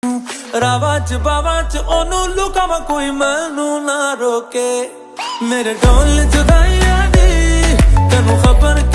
रावां च बावां च ओनू लुकावां कोई मैनू ना रोके मेरे ढोल जुदाइयां दी तैनू खबर